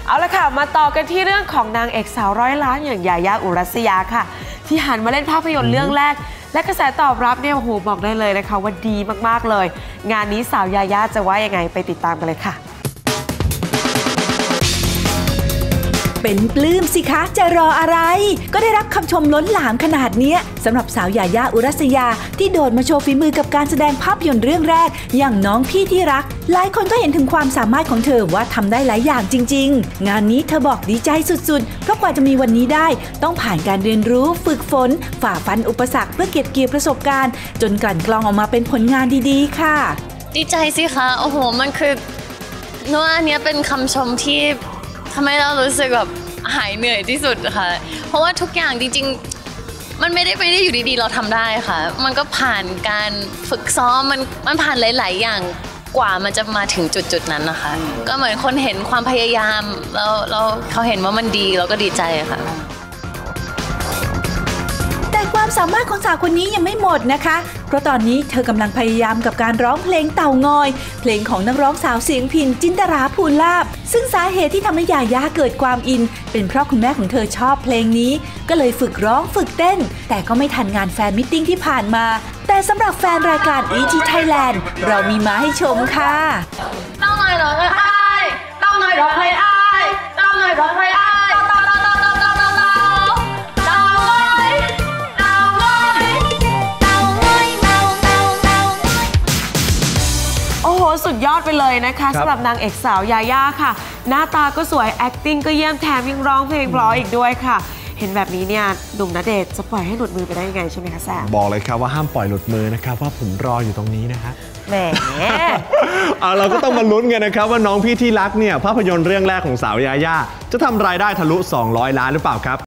เอาละค่ะมาต่อกันที่เรื่องของนางเอกสาวร้อยล้านอย่างยายาอุรัสยาค่ะที่หันมาเล่นภาพยนตร์เรื่องแรกและกระแสตอบรับเนี่ยโอ้โหบอกได้เลยนะคะว่าดีมากๆเลยงานนี้สาวยายาจะว่ายังไงไปติดตามกันเลยค่ะเป็นปลื้มสิคะจะรออะไรก็ได้รับคำชมล้นหลามขนาดนี้สำหรับสาวยายาอุรัสยาที่โดดมาโชว์ฝีมือกับการแสดงภาพยนตร์เรื่องแรกอย่างน้องพี่ที่รักหลายคนก็เห็นถึงความสามารถของเธอว่าทำได้หลายอย่างจริงๆงานนี้เธอบอกดีใจสุดๆเพราะกว่าจะมีวันนี้ได้ต้องผ่านการเรียนรู้ฝึกฝนฝ่าฟันอุปสรรคเพื่อเก็บเกี่ยวประสบการณ์จนกลั่นกรองออกมาเป็นผลงานดีๆค่ะดีใจสิคะโอ้โหมันคือเนื้ออันนี้เป็นคำชมที่ทำให้เรารู้สึกแบบหายเหนื่อยที่สุดค่ะเพราะว่าทุกอย่างจริงๆมันไม่ได้อยู่ดีๆเราทำได้ค่ะมันก็ผ่านการฝึกซ้อมมันผ่านหลายๆอย่างกว่ามันจะมาถึงจุดๆนั้นนะคะก็เหมือนคนเห็นความพยายามแล้วเขาเห็นว่ามันดีเราก็ดีใจค่ะแต่ความสามารถของสาวคนนี้ยังไม่หมดนะคะเพราะตอนนี้เธอกำลังพยายามกับการร้องเพลงเต่างอยเพลงของนักร้องสาวเสียงพิณจินตราภูลาภซึ่งสาเหตุที่ทำให้ยายาเกิดความอินเป็นเพราะคุณแม่ของเธอชอบเพลงนี้ก็เลยฝึกร้องฝึกเต้นแต่ก็ไม่ทันงานแฟนมิทติ้งที่ผ่านมาแต่สำหรับแฟนรายการ ET Thailand เรามีมาให้ชมค่ะเต่างอยร้องเลยอ้ายเต่างอยร้องเลยอ้ายเต่างอยร้องเลยอ้ายโอ้โหสุดยอดไปเลยนะคะสำหรับนางเอกสาวยายาค่ะหน้าตาก็สวย acting ก็เยี่ยมแถมยังร้องเพลงเพราะอีกด้วยค่ะเห็นแบบนี้เนี่ยหนุ่มณเดชน์จะปล่อยให้หลุดมือไปได้ยังไงใช่ไหมคะแซมบอกเลยครับว่าห้ามปล่อยหลุดมือนะครับว่าผมรออยู่ตรงนี้นะครับแหมเราก็ต้องมาลุ้นกันนะครับว่าน้องพี่ที่รักเนี่ยภาพยนตร์เรื่องแรกของสาวยายาจะทำรายได้ทะลุ200 ล้านหรือเปล่าครับ